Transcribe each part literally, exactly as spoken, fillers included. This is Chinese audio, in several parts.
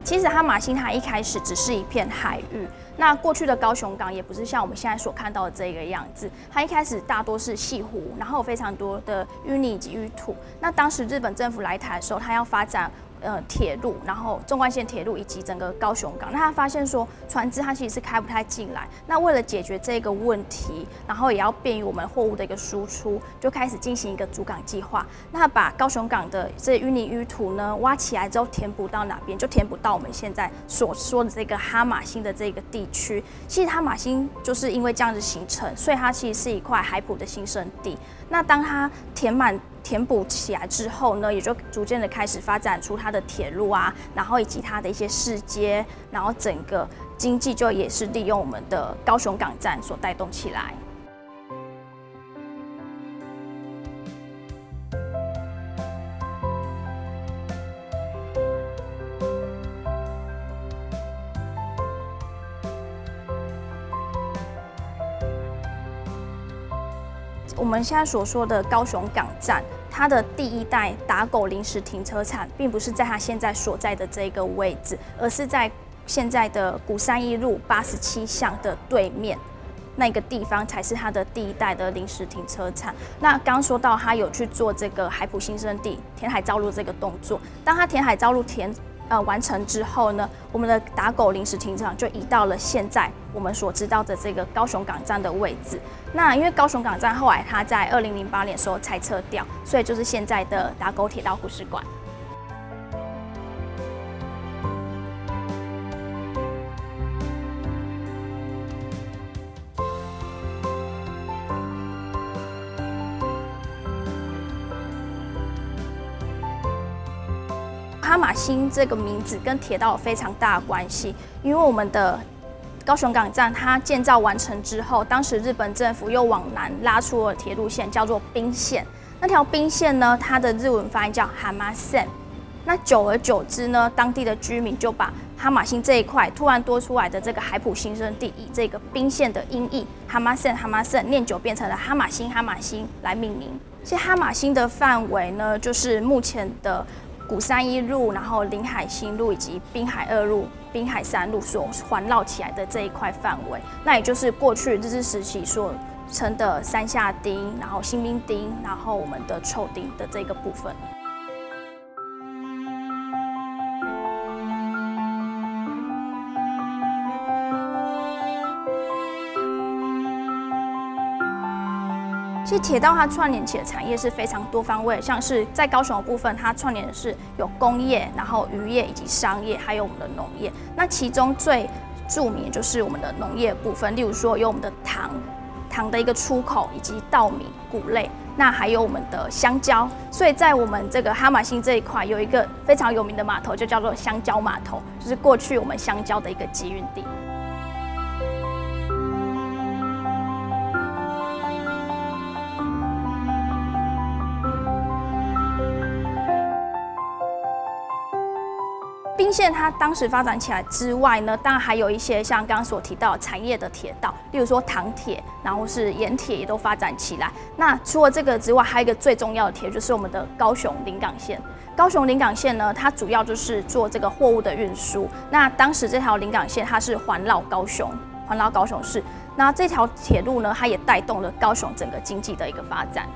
其实哈马星它一开始只是一片海域，那过去的高雄港也不是像我们现在所看到的这个样子，它一开始大多是西湖，然后有非常多的淤泥以及淤土。那当时日本政府来台的时候，它要发展呃铁路，然后纵贯线铁路以及整个高雄港，那他发现说船只它其实是开不太进来，那为了解决这个问题，然后也要便于我们货物的一个输出，就开始进行一个主港计划。那把高雄港的这淤泥淤土呢挖起来之后，填补到哪边？就填补到我们现在所说的这个哈马星的这个地区。其实哈马星就是因为这样子形成，所以它其实是一块海埔的新生地。那当它填满填补起来之后呢，也就逐渐的开始发展出它的铁路啊，然后以及它的一些市街，然后整个经济就也是利用我们的高雄港站所带动起来。我们现在所说的高雄港站，它的第一代打狗临时停车场，并不是在它现在所在的这个位置，而是在现在的古三一路八十七巷的对面。那个地方才是它的第一代的临时停车场。那刚说到它有去做这个海埔新生地填海造陆这个动作，当它填海造陆填呃完成之后呢，我们的打狗临时停车场就移到了现在我们所知道的这个高雄港站的位置。那因为高雄港站后来它在二零零八年的时候拆撤掉，所以就是现在的打狗铁道故事馆。哈马星这个名字跟铁道有非常大的关系，因为我们的高雄港站它建造完成之后，当时日本政府又往南拉出了铁路线，叫做滨线。那条滨线呢，它的日文发音叫哈马线。那久而久之呢，当地的居民就把哈马星这一块突然多出来的这个海埔新生地，以这个滨线的音译哈马线哈马线念久，变成了哈马星哈马星来命名。其实哈马星的范围呢，就是目前的古三一路，然后临海新路以及滨海二路、滨海三路所环绕起来的这一块范围，那也就是过去日治时期所称的三下町，然后新兵町，然后我们的臭町的这个部分。其实铁道它串联起的产业是非常多方位，像是在高雄的部分，它串联的是有工业，然后渔业以及商业，还有我们的农业。那其中最著名就是我们的农业部分，例如说有我们的糖，糖的一个出口，以及稻米、谷类，那还有我们的香蕉。所以在我们这个哈马星这一块，有一个非常有名的码头，就叫做香蕉码头，就是过去我们香蕉的一个集运地。滨线它当时发展起来之外呢，当然还有一些像刚刚所提到的产业的铁道，例如说糖铁，然后是盐铁也都发展起来。那除了这个之外，还有一个最重要的铁，就是我们的高雄临港线。高雄临港线呢，它主要就是做这个货物的运输。那当时这条临港线它是环绕高雄，环绕高雄市。那这条铁路呢，它也带动了高雄整个经济的一个发展。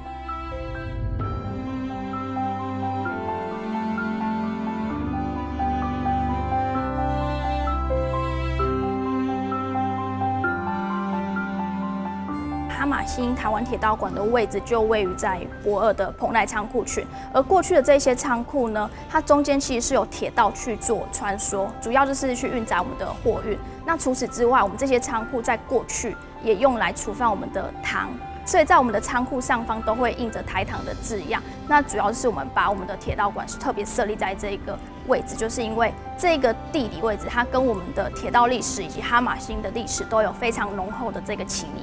哈马星台湾铁道馆的位置就位于在博二的蓬莱仓库群，而过去的这些仓库呢，它中间其实是有铁道去做穿梭，主要就是去运载我们的货运。那除此之外，我们这些仓库在过去也用来储放我们的糖，所以在我们的仓库上方都会印着台糖的字样。那主要是我们把我们的铁道馆是特别设立在这个位置，就是因为这个地理位置，它跟我们的铁道历史以及哈马星的历史都有非常浓厚的这个情谊。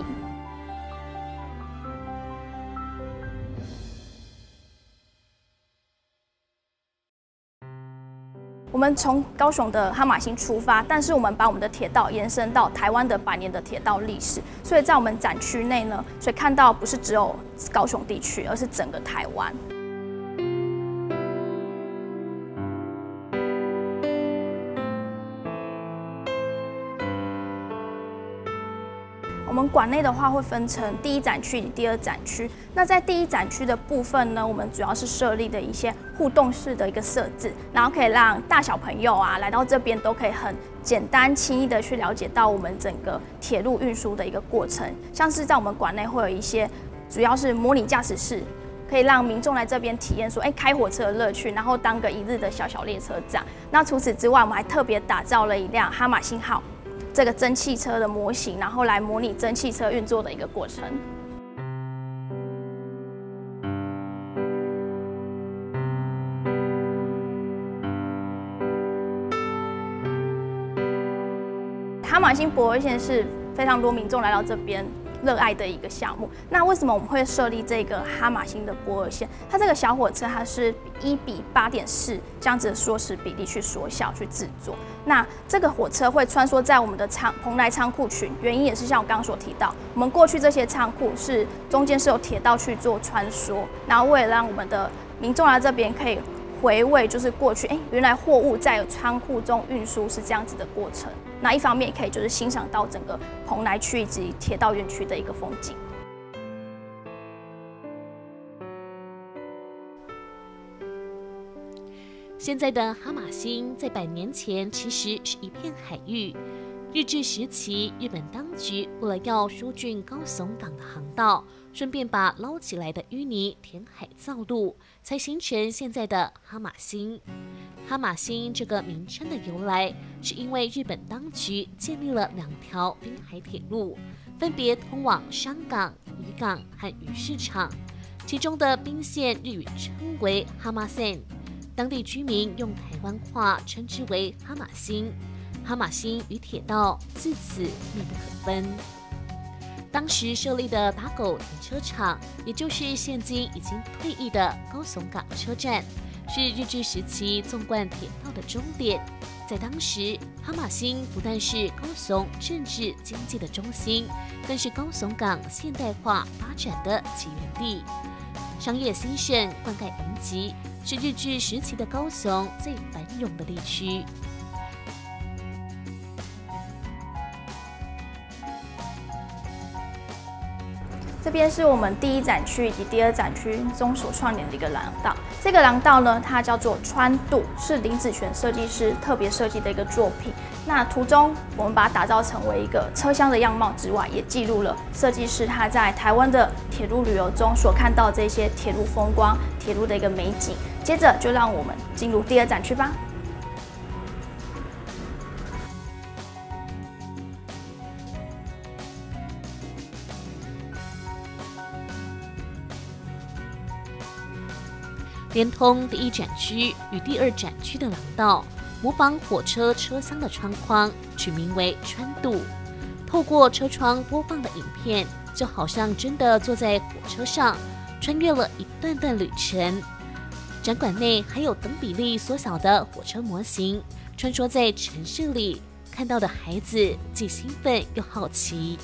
我们从高雄的哈马星出发，但是我们把我们的铁道延伸到台湾的百年的铁道历史，所以在我们展区内呢，所以看到不是只有高雄地区，而是整个台湾。 们馆内的话会分成第一展区以及第二展区。那在第一展区的部分呢，我们主要是设立的一些互动式的一个设置，然后可以让大小朋友啊来到这边都可以很简单轻易的去了解到我们整个铁路运输的一个过程。像是在我们馆内会有一些主要是模拟驾驶室，可以让民众来这边体验说，哎，开火车的乐趣，然后当个一日的小小列车长。那除此之外，我们还特别打造了一辆哈马星号这个蒸汽车的模型，然后来模拟蒸汽车运作的一个过程。哈马星駁二线是非常多民众来到这边热爱的一个项目。那为什么我们会设立这个哈马星的駁二线？它这个小火车它是一比八点四这样子的缩时比例去缩小去制作。那这个火车会穿梭在我们的仓蓬莱仓库群，原因也是像我刚刚所提到，我们过去这些仓库是中间是有铁道去做穿梭，然后为了让我们的民众来这边可以回味，就是过去哎、欸，原来货物在仓库中运输是这样子的过程。那一方面也可以就是欣赏到整个蓬莱区以及铁道园区的一个风景。 现在的哈马星在百年前其实是一片海域。日治时期，日本当局为了要疏浚高雄港的航道，顺便把捞起来的淤泥填海造路，才形成现在的哈马星。哈马星这个名称的由来，是因为日本当局建立了两条滨海铁路，分别通往山港、渔港和鱼市场。其中的滨线日语称为哈马线，当地居民用台湾话称之为哈马星。哈马星与铁道自此密不可分。当时设立的打狗停车场，也就是现今已经退役的高雄港车站，是日治时期纵贯铁道的终点。在当时，哈马星不但是高雄政治经济的中心，更是高雄港现代化发展的起源地。商业兴盛，灌溉云集，是日治时期的高雄最繁荣的地区。 这边是我们第一展区以及第二展区中所串联的一个廊道。这个廊道呢，它叫做川渡，是林子泉设计师特别设计的一个作品。那途中我们把它打造成为一个车厢的样貌之外，也记录了设计师他在台湾的铁路旅游中所看到这些铁路风光、铁路的一个美景。接着就让我们进入第二展区吧。 连通第一展区与第二展区的廊道，模仿火车车厢的窗框，取名为川渡。透过车窗播放的影片，就好像真的坐在火车上，穿越了一段段旅程。展馆内还有等比例缩小的火车模型，穿梭在城市里，看到的孩子既兴奋又好奇。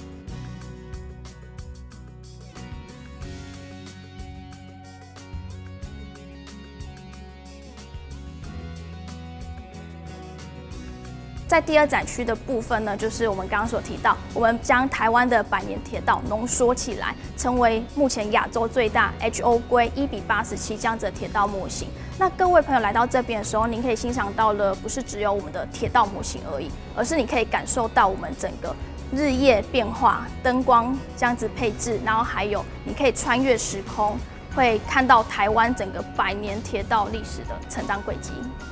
在第二展区的部分呢，就是我们刚刚所提到，我们将台湾的百年铁道浓缩起来，成为目前亚洲最大 H O 规一比八十七这样子的铁道模型。那各位朋友来到这边的时候，您可以欣赏到的不是只有我们的铁道模型而已，而是你可以感受到我们整个日夜变化、灯光这样子配置，然后还有你可以穿越时空，会看到台湾整个百年铁道历史的成长轨迹。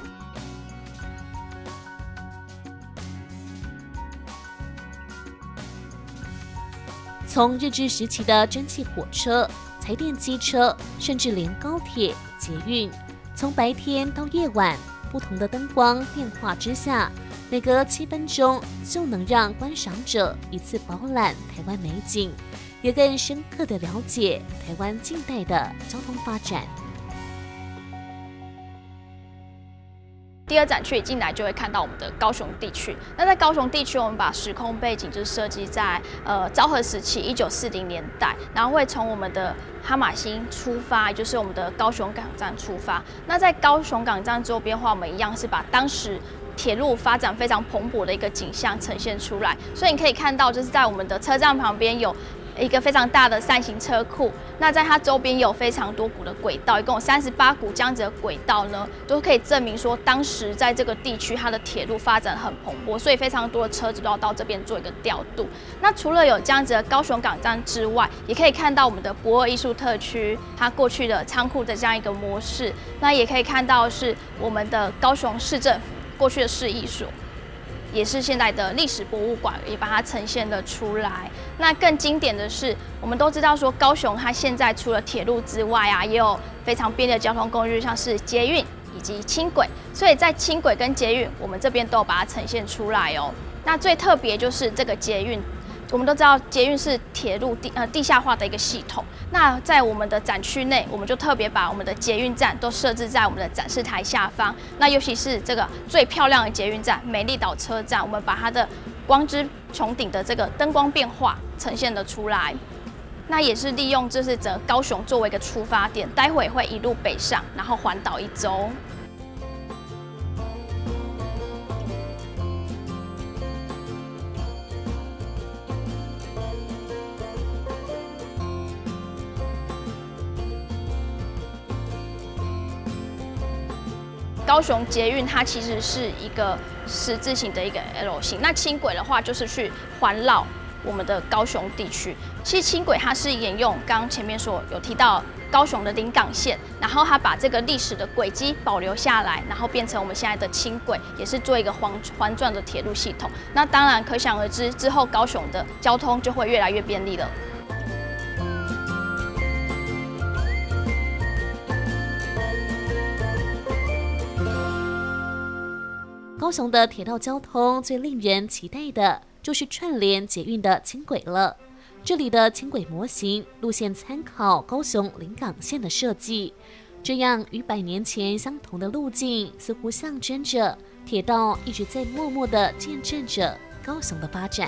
从日治时期的蒸汽火车、柴电机车，甚至连高铁、捷运，从白天到夜晚，不同的灯光变化之下，每隔七分钟就能让观赏者一次饱览台湾美景，也更深刻地了解台湾近代的交通发展。 第二展区一进来就会看到我们的高雄地区。那在高雄地区，我们把时空背景就是设计在呃昭和时期一九四零年代，然后会从我们的哈马星出发，也就是我们的高雄港站出发。那在高雄港站周边的话，我们一样是把当时铁路发展非常蓬勃的一个景象呈现出来。所以你可以看到，就是在我们的车站旁边有一个非常大的扇形车库，那在它周边有非常多股的轨道，一共有三十八股这样子的轨道呢，都可以证明说当时在这个地区它的铁路发展很蓬勃，所以非常多的车子都要到这边做一个调度。那除了有这样子的高雄港站之外，也可以看到我们的博尔艺术特区它过去的仓库的这样一个模式，那也可以看到是我们的高雄市政府过去的市役所。也是现在的历史博物馆，也把它呈现了出来。那更经典的是，我们都知道说高雄它现在除了铁路之外啊，也有非常便利的交通工具，像是捷运以及轻轨。所以在轻轨跟捷运，我们这边都有把它呈现出来哦。那最特别就是这个捷运。我们都知道捷运是铁路地呃地下化的一个系统。那在我们的展区内，我们就特别把我们的捷运站都设置在我们的展示台下方。那尤其是这个最漂亮的捷运站美丽岛车站，我们把它的光之穹顶的这个灯光变化呈现了出来。那也是利用就是整个高雄作为一个出发点，待会会一路北上，然后环岛一周。高雄捷运它其实是一个十字形的一个 L 型，那轻轨的话就是去环绕我们的高雄地区。其实轻轨它是沿用刚刚前面说有提到高雄的临港线，然后它把这个历史的轨迹保留下来，然后变成我们现在的轻轨，也是做一个环环转的铁路系统。那当然可想而知，之后高雄的交通就会越来越便利了。 高雄的铁道交通最令人期待的就是串联捷运的轻轨了。这里的轻轨模型路线参考高雄临港线的设计，这样与百年前相同的路径，似乎象征着铁道一直在默默地见证着高雄的发展。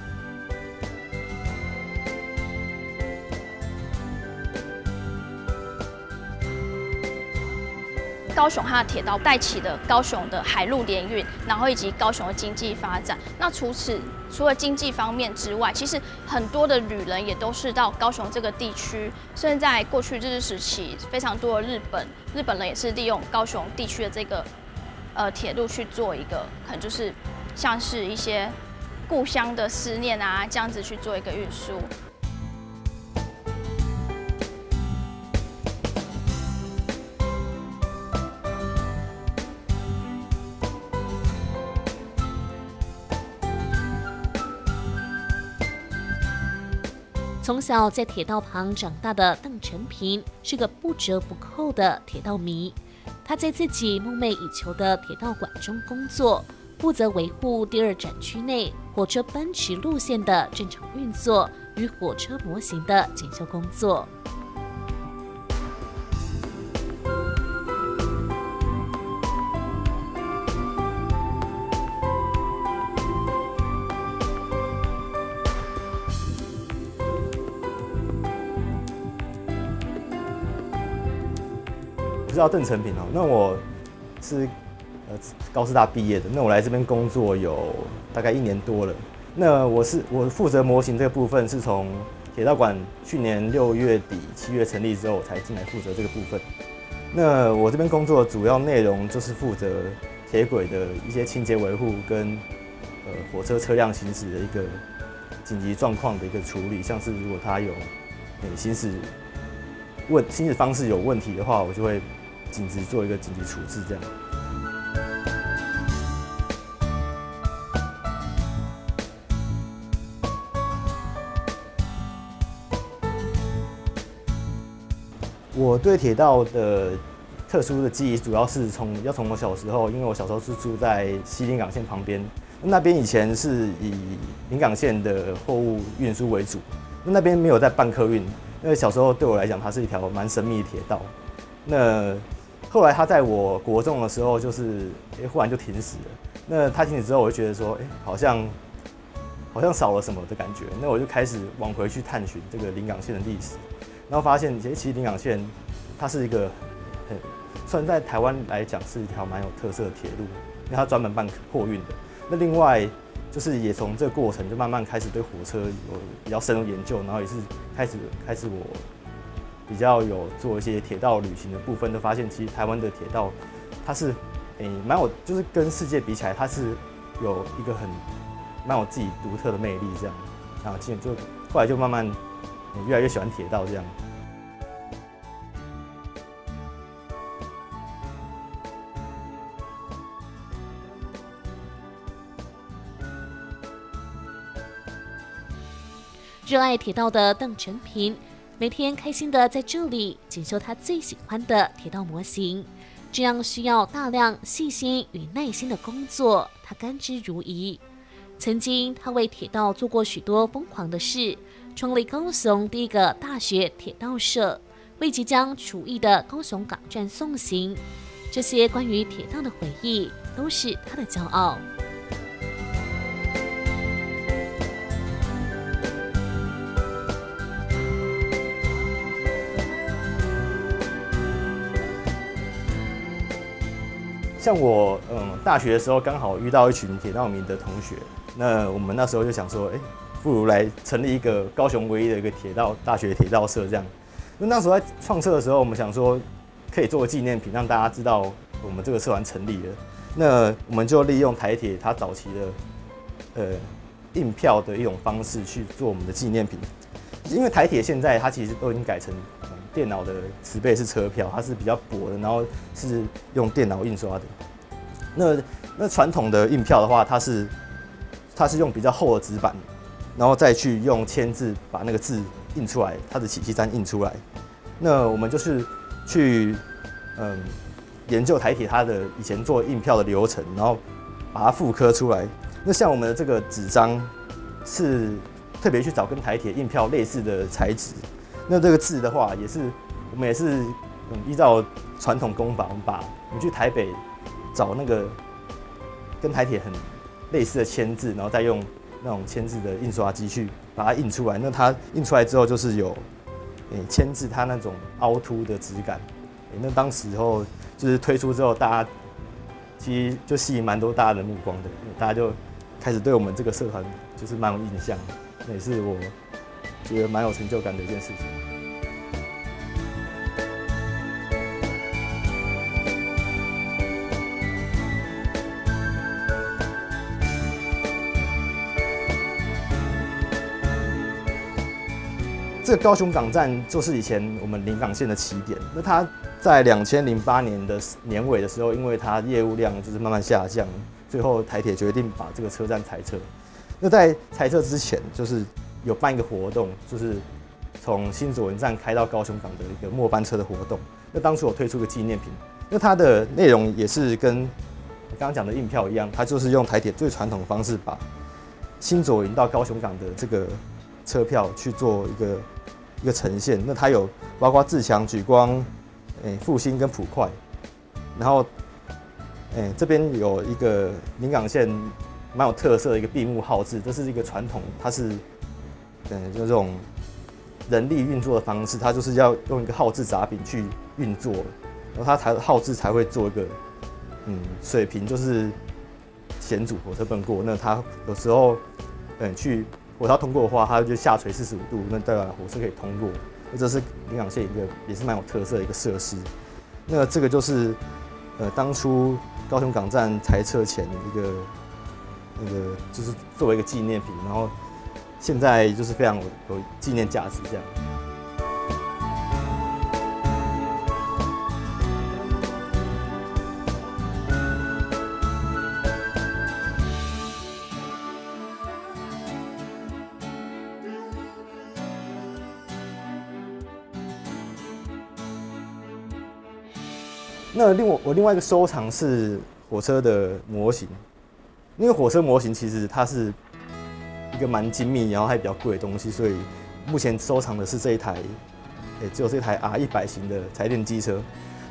高雄它的铁道带起了高雄的海陆联运，然后以及高雄的经济发展。那除此除了经济方面之外，其实很多的旅人也都是到高雄这个地区。甚至在过去日治时期，非常多的日本日本人也是利用高雄地区的这个呃铁路去做一个，可能就是像是一些故乡的思念啊，这样子去做一个运输。 从小在铁道旁长大的邓成平是个不折不扣的铁道迷。他在自己梦寐以求的铁道馆中工作，负责维护第二展区内火车奔驰路线的正常运作与火车模型的检修工作。 我叫邓成平哦，那我是呃高师大毕业的，那我来这边工作有大概一年多了。那我是我负责模型这个部分，是从铁道馆去年六月底七月成立之后才进来负责这个部分。那我这边工作的主要内容就是负责铁轨的一些清洁维护跟呃火车车辆行驶的一个紧急状况的一个处理，像是如果它有呃行驶问行驶方式有问题的话，我就会紧急做一个紧急处置，这样。我对铁道的特殊的记忆，主要是从要从我小时候，因为我小时候是住在西临港线旁边，那边以前是以临港线的货物运输为主，那边没有在办客运。因为小时候对我来讲，它是一条蛮神秘的铁道。那后来它在我国中的时候，就是哎、欸、忽然就停驶了。那它停驶之后，我就觉得说，哎、欸，好像好像少了什么的感觉。那我就开始往回去探寻这个临港线的历史，然后发现，其实临港线它是一个很算在台湾来讲是一条蛮有特色的铁路，因为它专门办货运的。那另外就是也从这个过程就慢慢开始对火车有比较深入研究，然后也是开始开始我比较有做一些铁道旅行的部分，都发现其实台湾的铁道它是诶蛮有，就是跟世界比起来，它是有一个很蛮有自己独特的魅力这样。然后就后来就慢慢越来越喜欢铁道这样。 热爱铁道的邓成平，每天开心的在这里检修他最喜欢的铁道模型。这样需要大量细心与耐心的工作，他甘之如饴。曾经，他为铁道做过许多疯狂的事，创立高雄第一个大学铁道社，为即将除役的高雄港站送行。这些关于铁道的回忆，都是他的骄傲。 像我，嗯，大学的时候刚好遇到一群铁道迷的同学，那我们那时候就想说，哎、欸，不如来成立一个高雄唯一的一个铁道大学铁道社这样。那那时候在创社的时候，我们想说可以做个纪念品，让大家知道我们这个社团成立了。那我们就利用台铁它早期的呃印票的一种方式去做我们的纪念品，因为台铁现在它其实都已经改成。电脑的磁背式车票，它是比较薄的，然后是用电脑印刷的。那那传统的印票的话，它是它是用比较厚的纸板，然后再去用铅字把那个字印出来，它的起胄站印出来。那我们就是去嗯研究台铁它的以前做印票的流程，然后把它复刻出来。那像我们的这个纸张是特别去找跟台铁印票类似的材质。那这个字的话，也是我们也是嗯依照传统工法，我们把我们去台北找那个跟台铁很类似的铅字，然后再用那种铅字的印刷机去把它印出来。那它印出来之后，就是有诶铅字它那种凹凸的质感。欸、那当时候就是推出之后，大家其实就吸引蛮多大家的目光的，大家就开始对我们这个社团就是蛮有印象的。那也是我。觉得蛮有成就感的一件事情。这个高雄港站就是以前我们临港线的起点。那它在两千零八年的年尾的时候，因为它业务量就是慢慢下降，最后台铁决定把这个车站裁撤。那在裁撤之前，就是有办一个活动，就是从新左营站开到高雄港的一个末班车的活动。那当初我推出个纪念品，那它的内容也是跟我刚刚讲的印票一样，它就是用台铁最传统的方式，把新左营到高雄港的这个车票去做一个一个呈现。那它有包括自强、莒光、诶复兴跟普快，然后诶这边有一个临港线蛮有特色的一个闭幕号志，这是一个传统，它是。嗯，就这种人力运作的方式，它就是要用一个号志闸柄去运作，然后它才号志才会做一个嗯水平，就是险阻火车不能过。那它有时候嗯去火车通过的话，它就下垂四十五度，那代表火车可以通过。那这是临港线一个也是蛮有特色的一个设施。那这个就是呃当初高雄港站裁撤前一个那个就是作为一个纪念品，然后。现在就是非常有有纪念价值，这样。那另外我另外一个收藏是火车的模型，因为火车模型其实它是。一个蛮精密，然后还比较贵的东西，所以目前收藏的是这一台，欸、只有这台 R 一百型的柴电机车。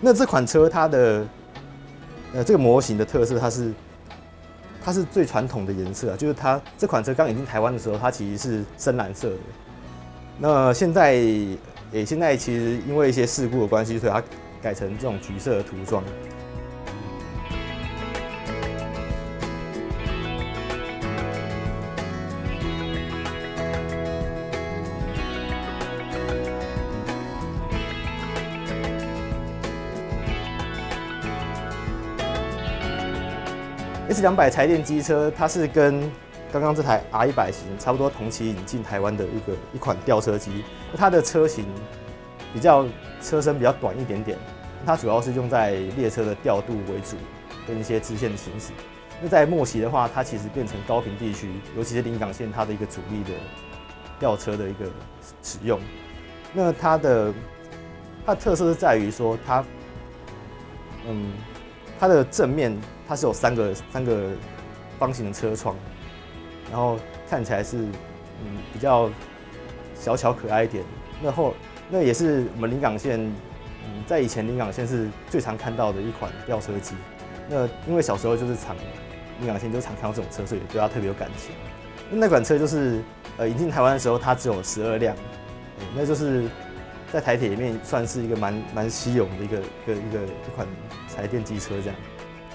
那这款车它的呃这个模型的特色，它是它是最传统的颜色啊，就是它这款车刚引进台湾的时候，它其实是深蓝色的。那现在也现在其实因为一些事故的关系，所以它改成这种橘色的涂装。S 两百柴电机车，它是跟刚刚这台 R 一百型差不多同期引进台湾的一个一款吊车机。它的车型比较车身比较短一点点，它主要是用在列车的调度为主，跟一些支线行驶。那在末期的话，它其实变成高屏地区，尤其是临港线它的一个主力的吊车的一个使用。那它的它的特色是在于说它，嗯，它的正面它是有三个三个方形的车窗，然后看起来是嗯比较小巧可爱一点。那后那也是我们临港线，嗯，在以前临港线是最常看到的一款吊车机。那因为小时候就是常临港线就常看到这种车，所以对它特别有感情。那款车就是呃引进台湾的时候，它只有十二辆，那就是在台铁里面算是一个蛮蛮稀有的一个一个一个一款柴电机车这样。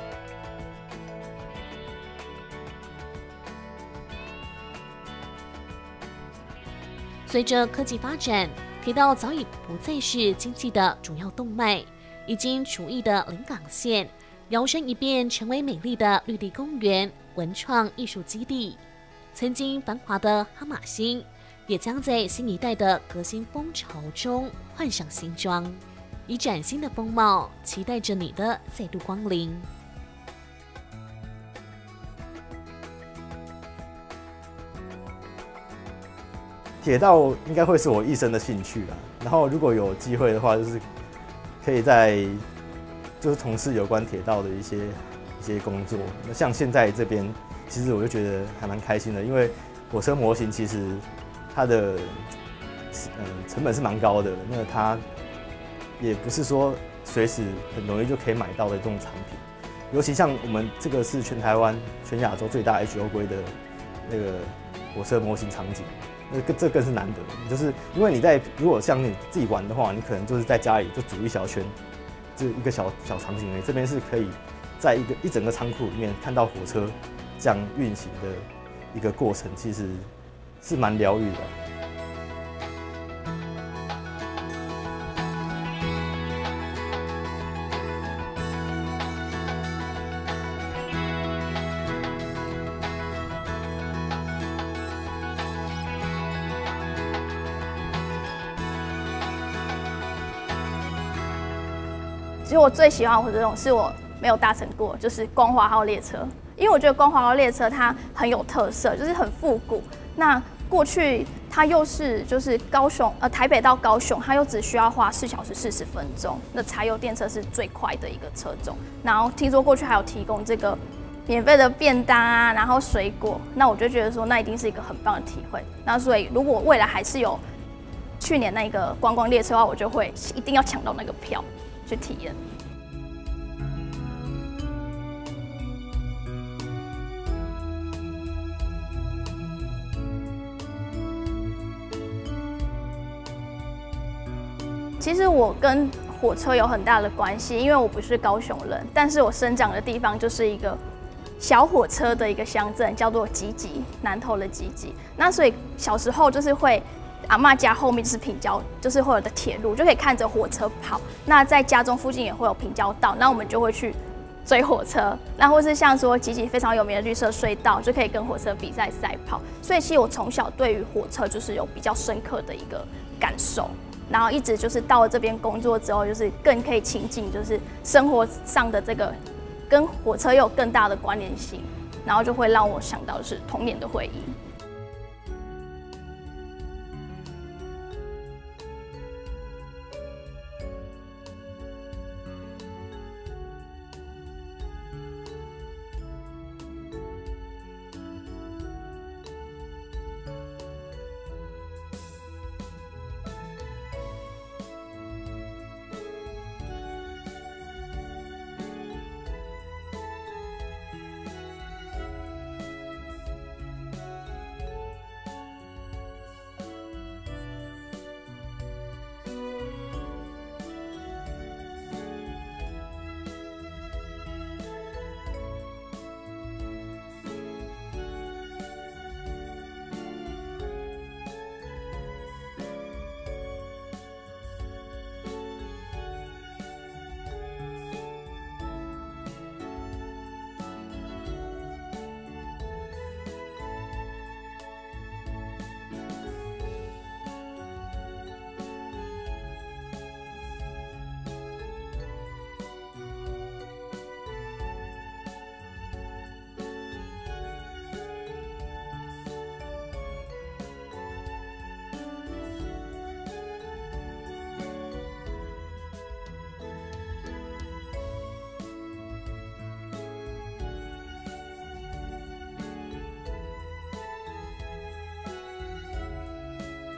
随着科技发展，铁道早已不再是经济的主要动脉，已经除役的临港线，摇身一变成为美丽的绿地公园、文创艺术基地。曾经繁华的哈马星，也将在新一代的革新风潮中换上新装，以崭新的风貌，期待着你的再度光临。 铁道应该会是我一生的兴趣啦。然后如果有机会的话，就是可以在就是从事有关铁道的一些一些工作。那像现在这边，其实我就觉得还蛮开心的，因为火车模型其实它的嗯成本是蛮高的，那它也不是说随时很容易就可以买到的这种产品。尤其像我们这个是全台湾、全亚洲最大 H O 规的那个火车模型场景。那更这更是难得，就是因为你在如果像你自己玩的话，你可能就是在家里就组一小圈，这一个小小场景而已。这边是可以在一个一整个仓库里面看到火车这样运行的一个过程，其实是蛮疗愈的。 其实我最喜欢的火车这种是我没有搭乘过，就是光华号列车，因为我觉得光华号列车它很有特色，就是很复古。那过去它又是就是高雄呃台北到高雄，它又只需要花四小时四十分钟，那柴油电车是最快的一个车种。然后听说过去还有提供这个免费的便当啊，然后水果，那我就觉得说那一定是一个很棒的体会。那所以如果未来还是有去年那个观光列车的话，我就会一定要抢到那个票去体验。其实我跟火车有很大的关系，因为我不是高雄人，但是我生长的地方就是一个小火车的一个乡镇，叫做集集，南投的集集。那所以小时候就是会。阿嬷家后面就是平交，就是会有的铁路，就可以看着火车跑。那在家中附近也会有平交道，那我们就会去追火车。那或是像说集集非常有名的绿色隧道，就可以跟火车比赛赛跑。所以其实我从小对于火车就是有比较深刻的一个感受。然后一直就是到了这边工作之后，就是更可以亲近，就是生活上的这个跟火车又有更大的关联性，然后就会让我想到的是童年的回忆。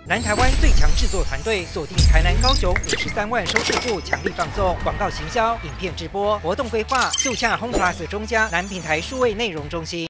南台湾最强制作团队锁定台南、高雄五十三万收视户，强力放送广告行销、影片直播、活动规划，速洽 Home Plus 中家南平台数位内容中心。